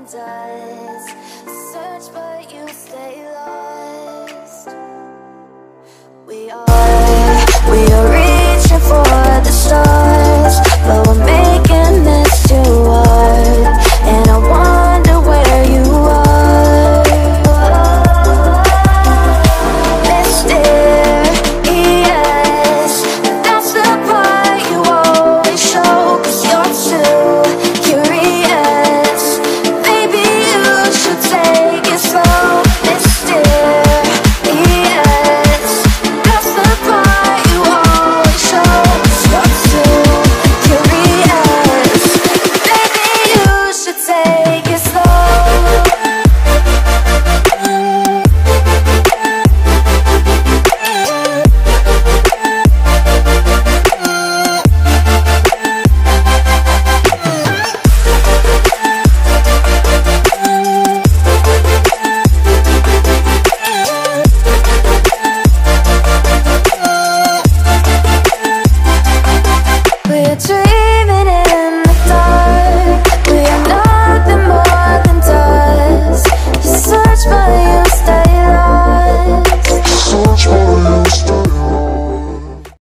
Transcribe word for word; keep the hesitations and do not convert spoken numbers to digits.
does. Search but you stay lost. We are, we are reaching for the stars, but we're making this too hard. And I wonder where you are, mysterious. That's the part you always show, 'cause you're too curious. Maybe you should take it slow. Mysterious. That's the part you always show, 'cause you're too curious. Maybe you should take it slow. We're dreaming.